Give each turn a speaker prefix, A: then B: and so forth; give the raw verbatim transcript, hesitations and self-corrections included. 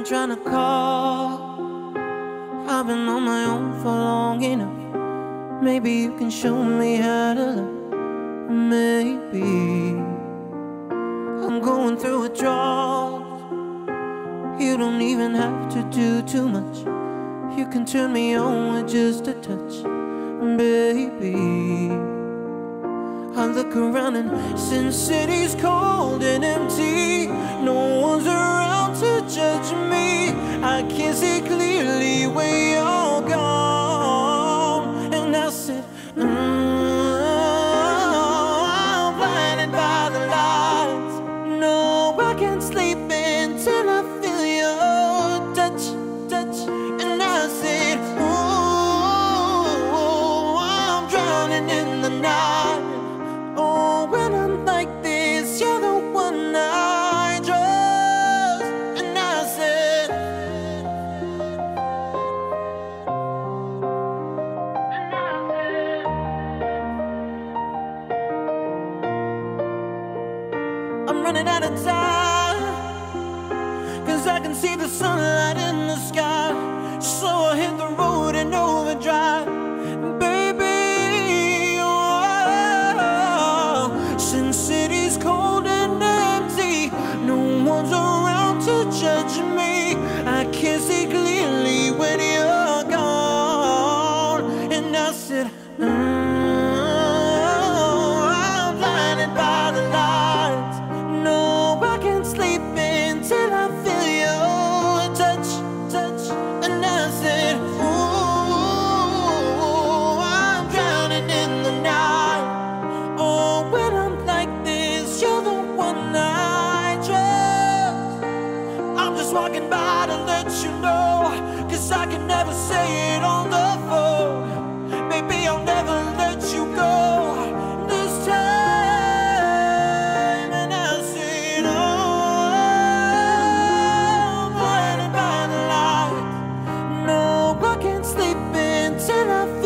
A: trying to call. I've been on my own for long enough. Maybe you can show me how to love. Maybe I'm going through a drought. You don't even have to do too much. You can turn me on with just a touch, baby. I look around and since city's cold and empty, no one's around to judge me. I can see clearly when you're gone. And I said, mm, I'm blinded by the lights. No, I can't sleep until I feel your touch, touch. And I said, ooh, I'm drowning in the night. Oh, when I'm like this, you're the one I trust. And I said, and I said, I'm running out of time, 'cause I can see the sunlight in the sky. So I hit the road and overdrive. Baby, oh, since city's cold and empty, no one's around to judge me. I can't see clearly when you're gone. And I said, mm, I'm blinded by the lights. No, I can't sleep until I feel your touch, touch. And I said, ooh, I'm drowning in the night. Oh, when I'm like this, you're the one I trust. I'm just walking by to let you know, 'cause I can never say it on the phone. Maybe I'll never let you go this time. And I said, oh, blinded by the light. No, I can't sleep until I feel